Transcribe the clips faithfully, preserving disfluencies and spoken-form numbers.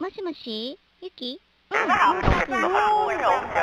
もしもし、ユキ？うん、もうすぐ。そういえば、あの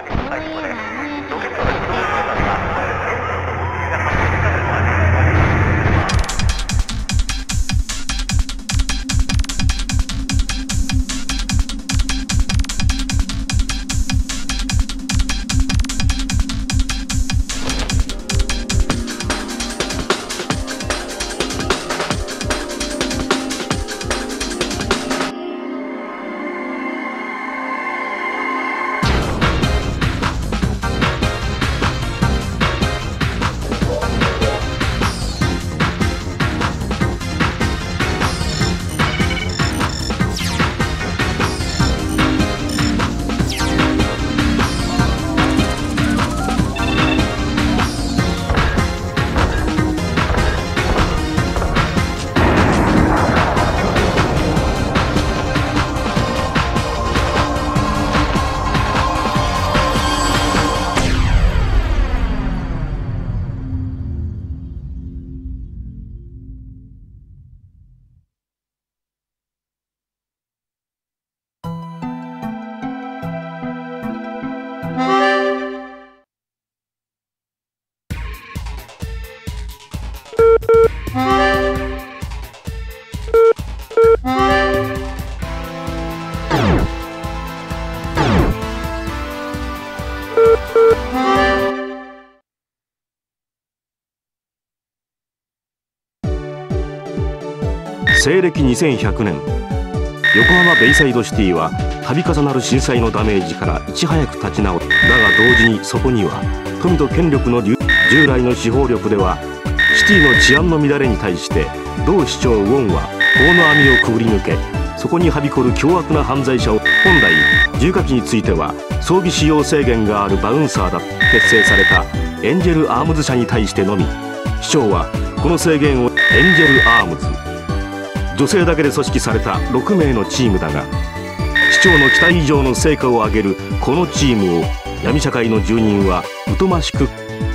西暦にせんひゃくねん、横浜ベイサイドシティは度重なる震災のダメージからいち早く立ち直った。だが同時にそこには富と権力の流従来の司法力ではシティの治安の乱れに対して同市長ウォンは法の網をくぐり抜け、そこにはびこる凶悪な犯罪者を、本来重火器については装備使用制限があるバウンサーだ結成されたエンジェルアームズ社に対してのみ、市長はこの制限をエンジェルアームズ、女性だけで組織されたろくめいのチームだが、市長の期待以上の成果を上げるこのチームを闇社会の住人は疎ましく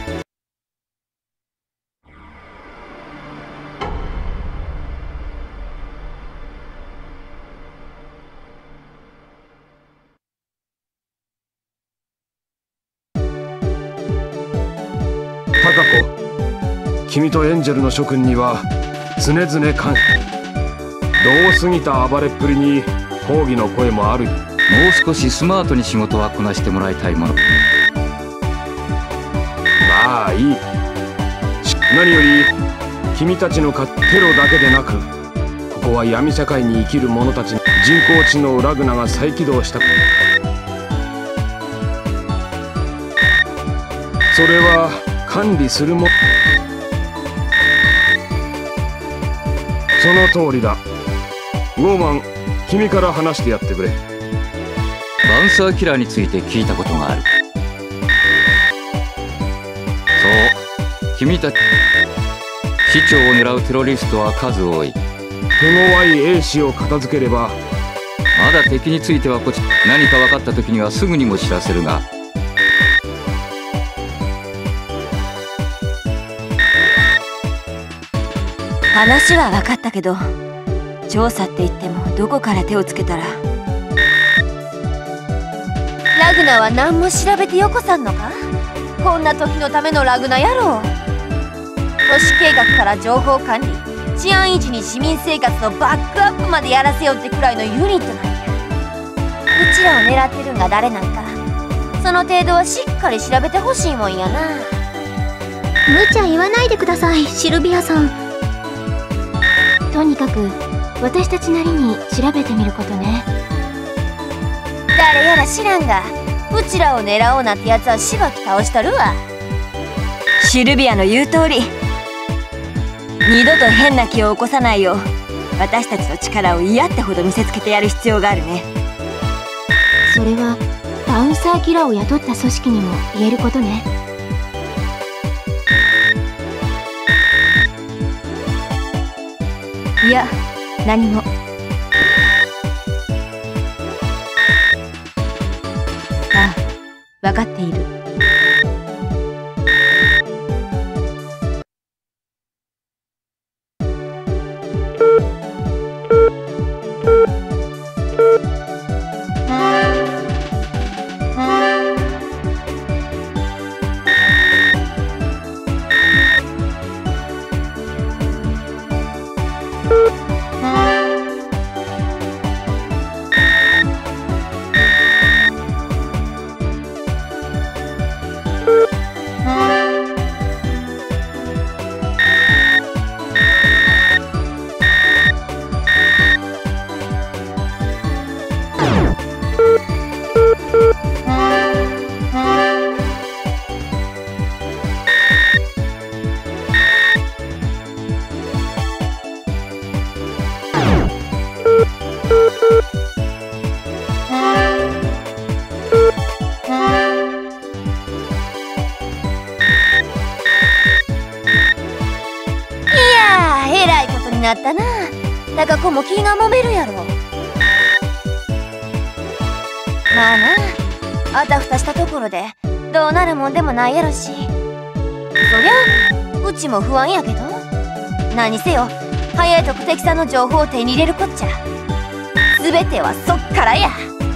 貴子、君とエンジェルの諸君には常々感謝。度を過ぎた暴れっぷりに抗議の声もある。 もう少しスマートに仕事はこなしてもらいたいもの。 まあいい。何より君たちのかテロだけでなく、ここは闇社会に生きる者たちの人工知能ラグナが再起動した。それは管理するもその通りだ。ウォーマン、君から話してやってくれ。 バウンサーキラーについて聞いたことがある。そう、君たち市長を狙うテロリストは数多い。 手強い兵士を片付ければ。 まだ敵についてはこっち何か分かった時にはすぐにも知らせるが、 話は分かったけど、調査って言ってもどこから手をつけたら。 ラグナは何も調べてよこさんのか。こんな時のためのラグナ野郎。都市計画から情報管理、治安維持に市民生活のバックアップまでやらせよってくらいのユニットなんや。うちらを狙ってるんが誰なんか、その程度はしっかり調べてほしいもんやな。 無茶言わないでください、シルビアさん。とにかく私たちなりに調べてみることね。 誰やら知らんが、うちらを狙おうなんてやつはしばき倒したるわ。 シルビアの言う通り、二度と変な気を起こさないよう私たちの力を嫌ってほど見せつけてやる必要があるね。 それはバウンサーキラーを雇った組織にも言えることね。 いや、何も。ああ、分かっている。 なったな。高子も気がもめるやろ。まあな、あたふたしたところでどうなるもんでもないやろし。そりゃうちも不安やけど、何せよ早いとこ敵さんの情報を手に入れるこっちゃ。全てはそっからや。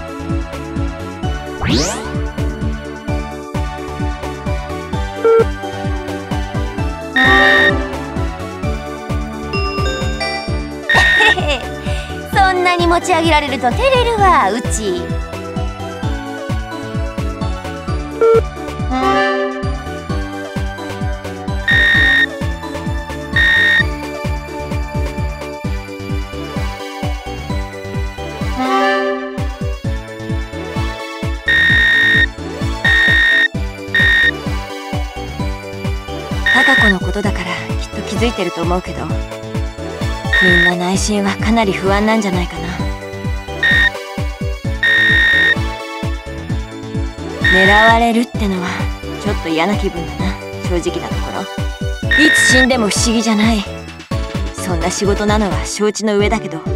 そんなに持ち上げられると照れるわ、うち。 貴子のことだからきっと気づいてると思うけど、みんな内心はかなり不安なんじゃないかな。狙われるってのはちょっと嫌な気分だな、正直なところ。いつ死んでも不思議じゃない。そんな仕事なのは承知の上だけど。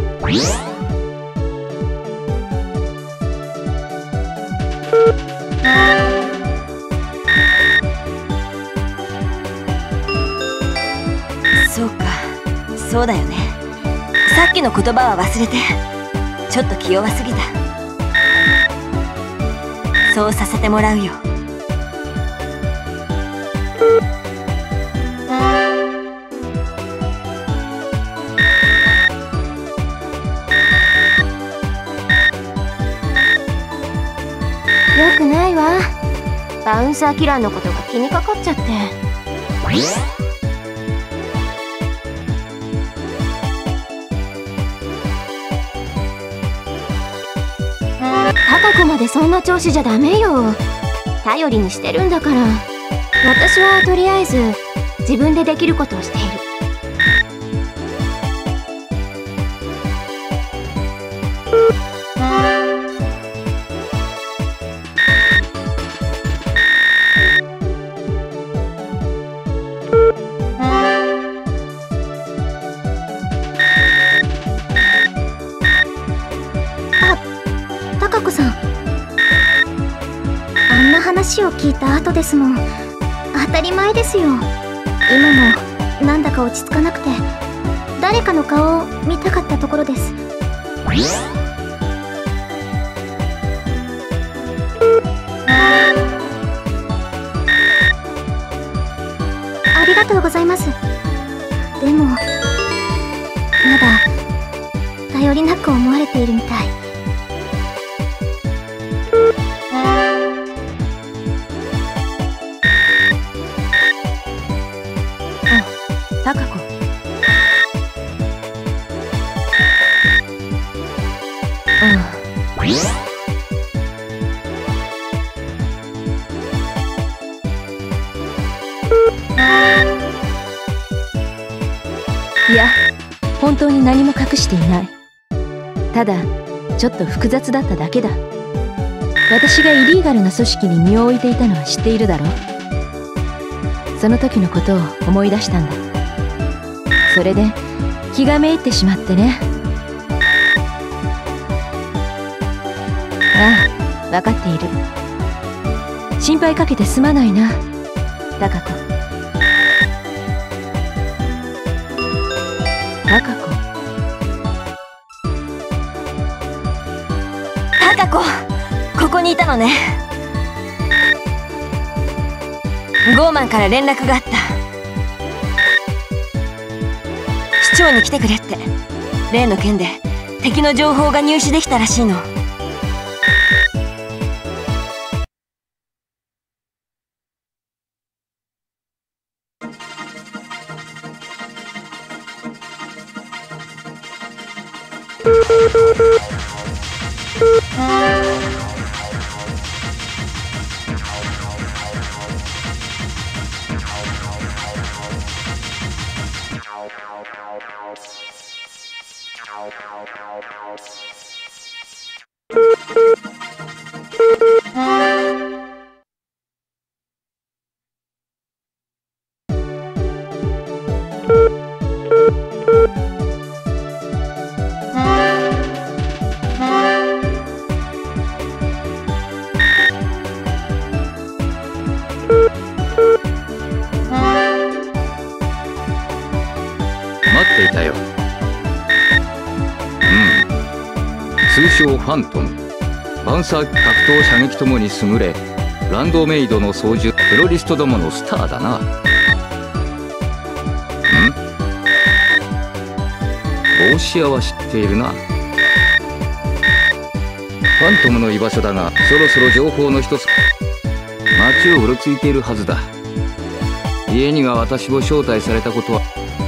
そうか、そうだよね。さっきの言葉は忘れて、ちょっと気弱すぎた。そうさせてもらうよ。 よくないわ。バウンサーキラーのことが気にかかっちゃって。貴子までそんな調子じゃダメよ。頼りにしてるんだから。私はとりあえず自分でできることをしている。貴子さん、あんな話を聞いた後ですもん。当たり前ですよ。今もなんだか落ち着かなくて、誰かの顔を見たかったところです。ありがとうございます。でもまだ頼りなく思われているみたい。 貴子、 いや、本当に何も隠していない。ただちょっと複雑だっただけだ。私がイリーガルな組織に身を置いていたのは知っているだろう。その時のことを思い出したんだ。それで気がめいってしまってね。ああ、分かっている。心配かけてすまないな、貴子。貴子、 貴子、ここにいたのね。ゴーマンから連絡があった。市長に来てくれって。例の件で敵の情報が入手できたらしいの。 称ファントム、パンサー格闘射撃ともに優れ、ランドメイドの操縦、テロリストどものスターだな。ん？帽子屋は知っているな。ファントムの居場所だが、そろそろ情報の一つ。街をうろついているはずだ。家には私を招待されたことは。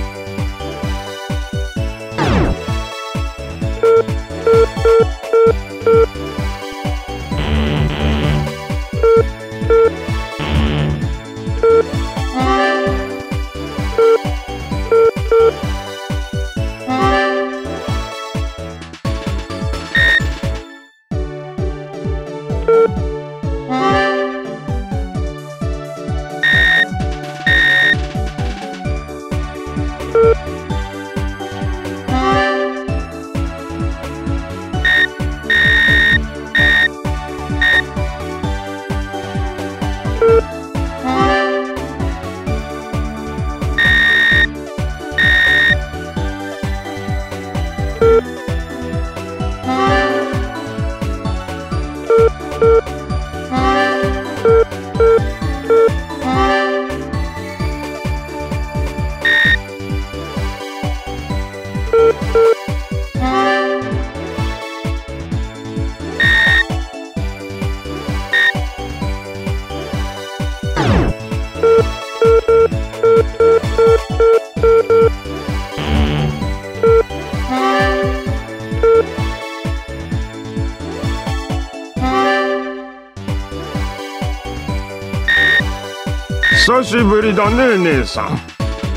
久しぶりだね、姉さん。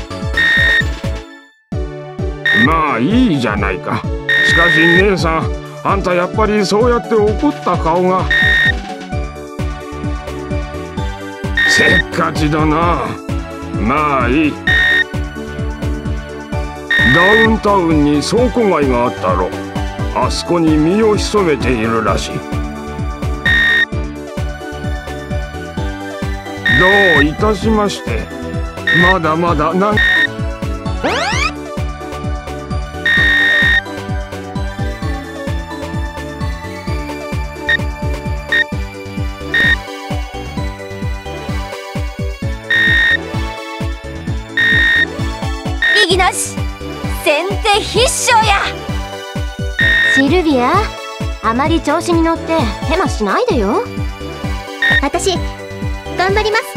まあいいじゃないか。しかし姉さん、あんたやっぱりそうやって怒った顔がせっかちだな。まあいい。ダウンタウンに倉庫街があったろ。あそこに身を潜めているらしい。どういたしまして。まだまだなん異議なし、先手必勝や。 シルビア、あまり調子に乗ってヘマしないでよ。私頑張ります。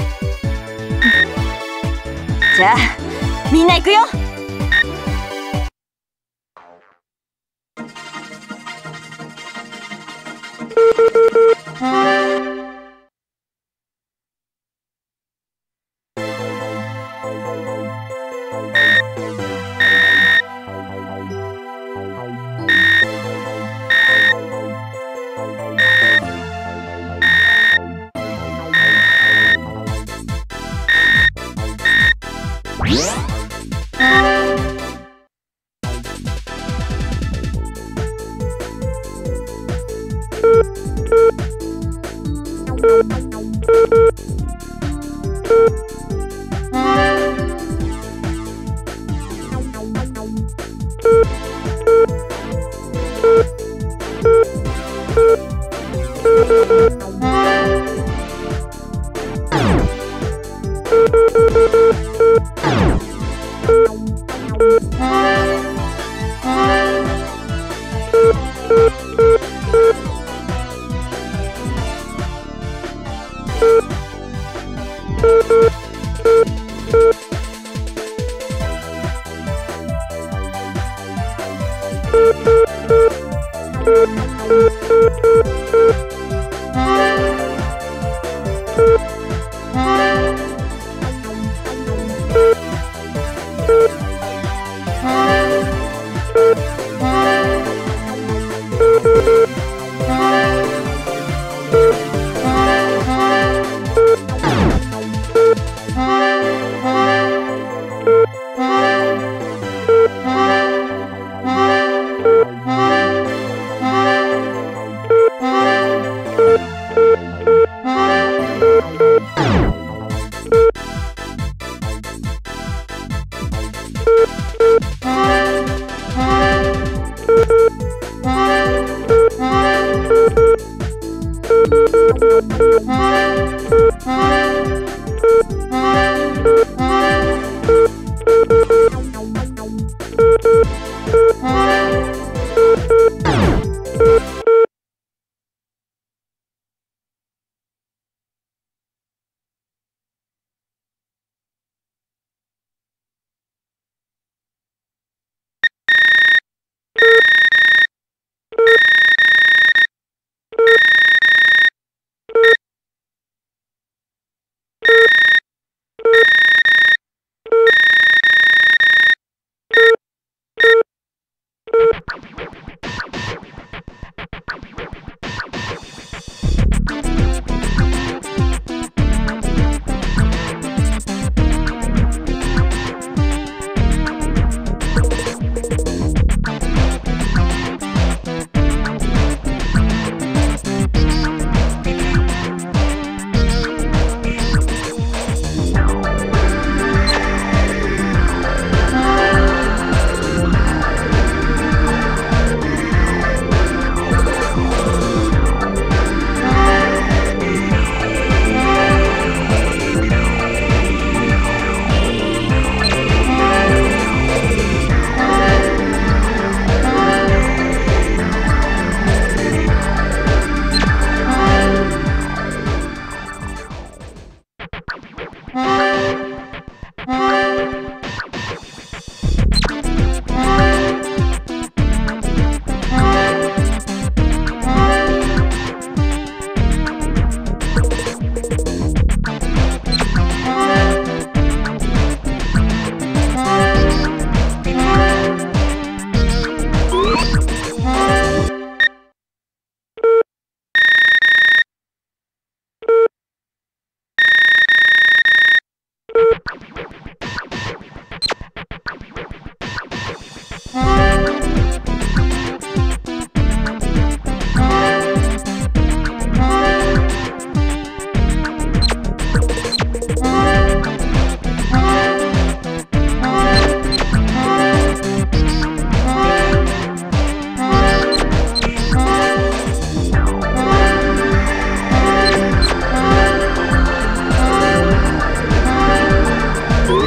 じゃあみんな行くよ。 「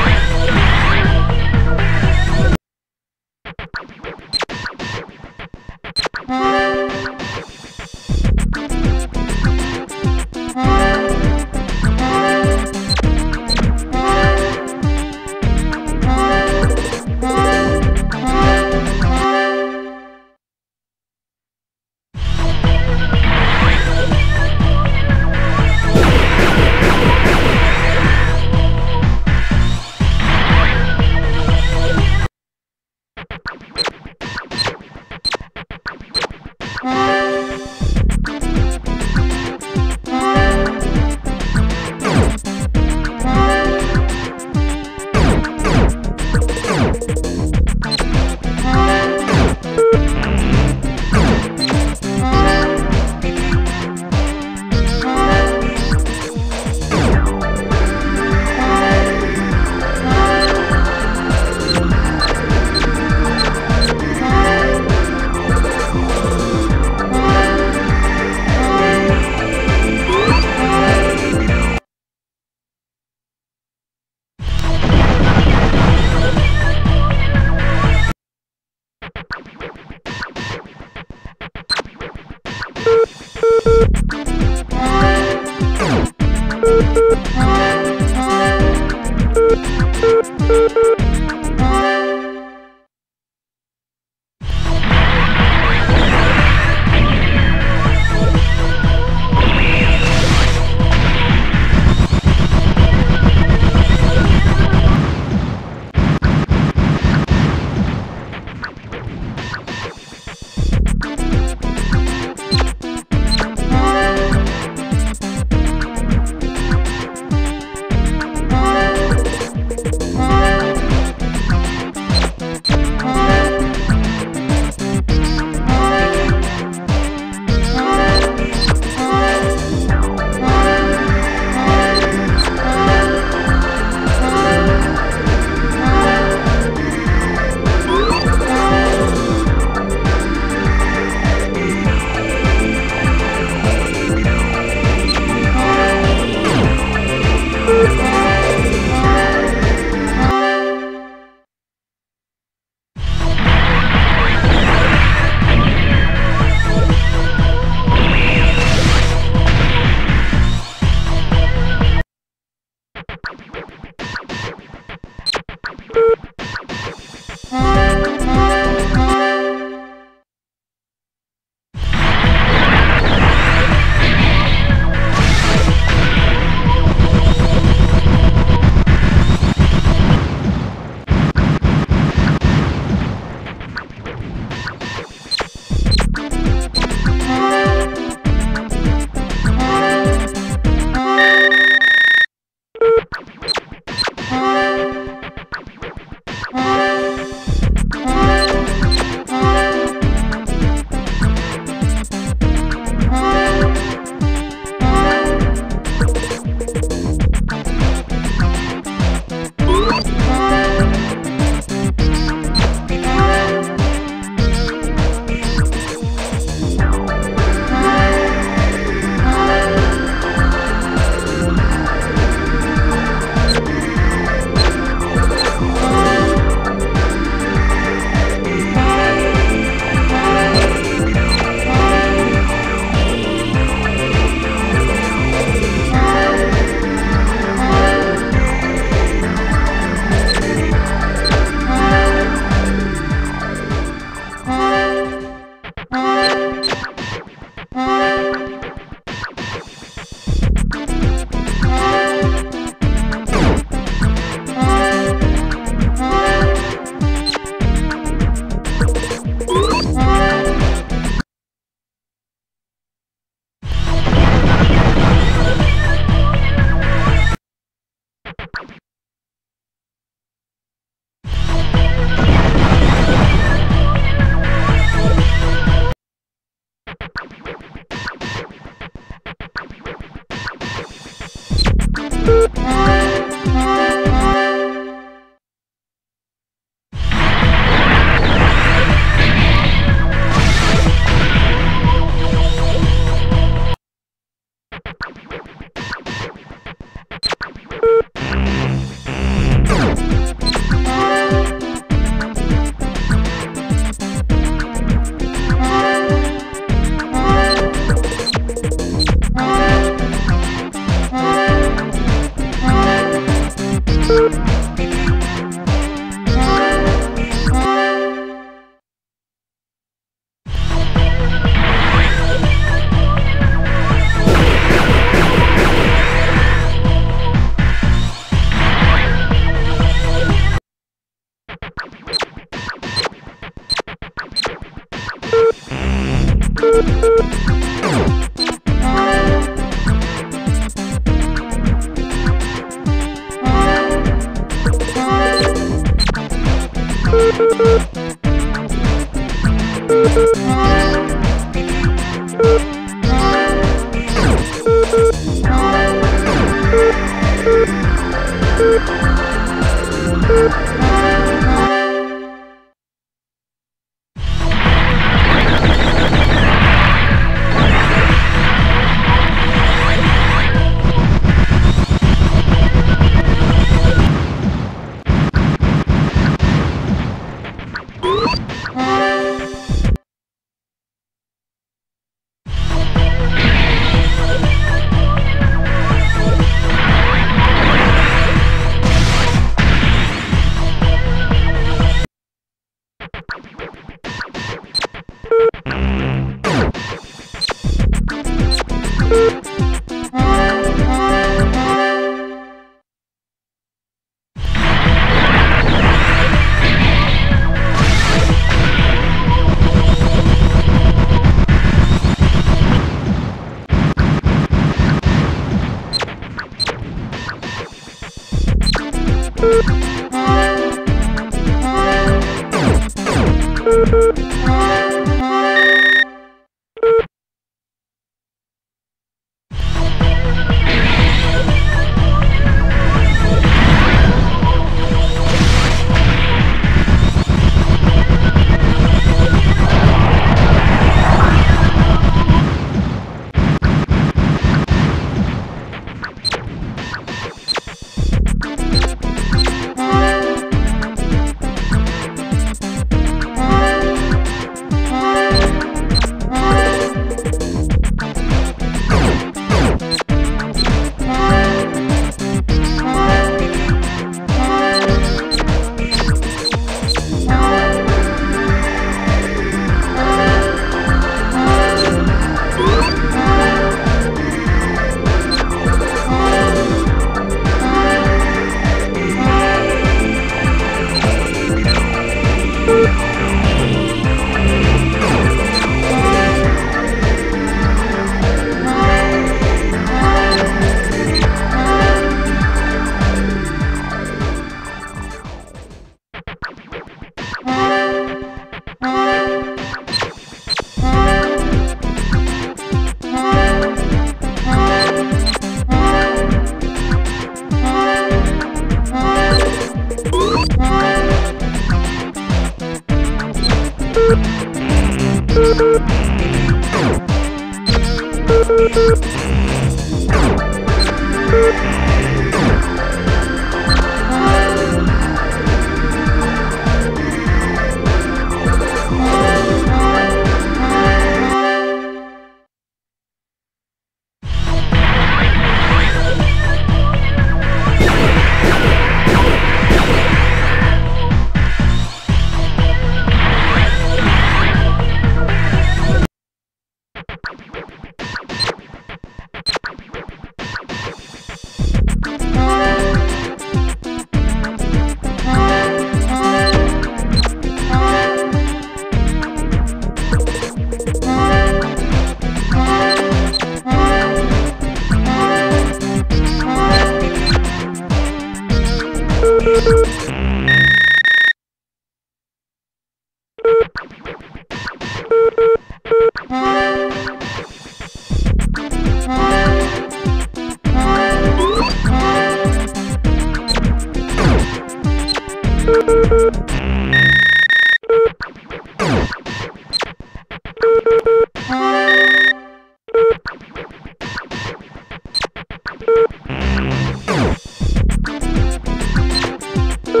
う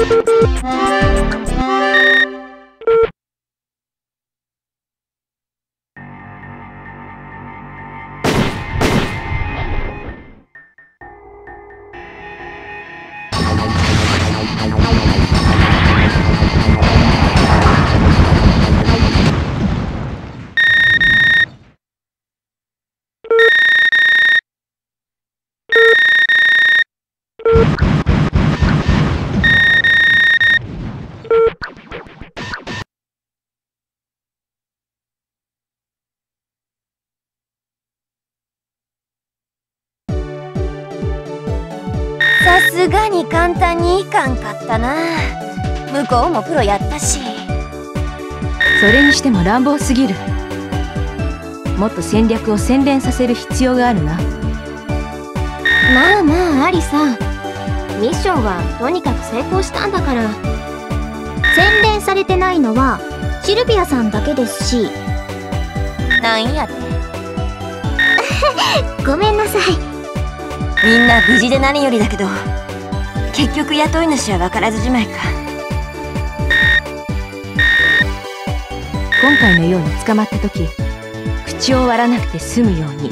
さすがに簡単にいかんかったな。向こうもプロやったし。 それにしても乱暴すぎる。もっと戦略を洗練させる必要があるな。 まあまあアリさん、ミッションはとにかく成功したんだから。洗練されてないのはシルビアさんだけですし。 なんやて。 ごめんなさい。 みんな無事で何よりだけど、結局雇い主は分からずじまいか。 今回のように捕まった時、口を割らなくて済むように。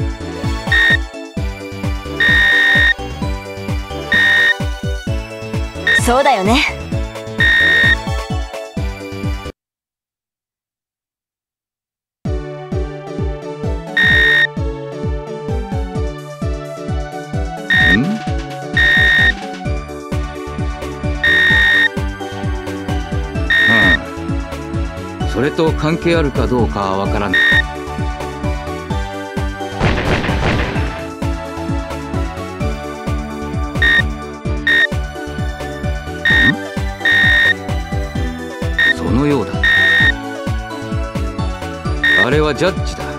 そうだよね。 それと関係あるかどうかはわからない。ん？そのようだ。あれはジャッジだ。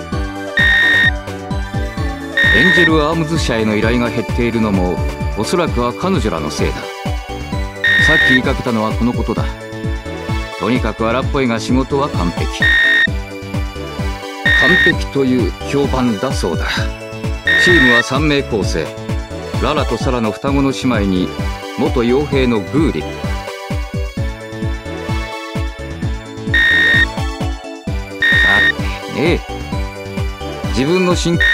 エンジェルアームズ社への依頼が減っているのもおそらくは彼女らのせいだ。さっき言いかけたのはこのことだ。とにかく荒っぽいが仕事は完璧。完璧という評判だそうだ。チームはさん名構成。ララとサラの双子の姉妹に元傭兵のグーリップ。さてね、自分の新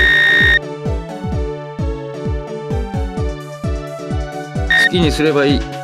好きにすればいい。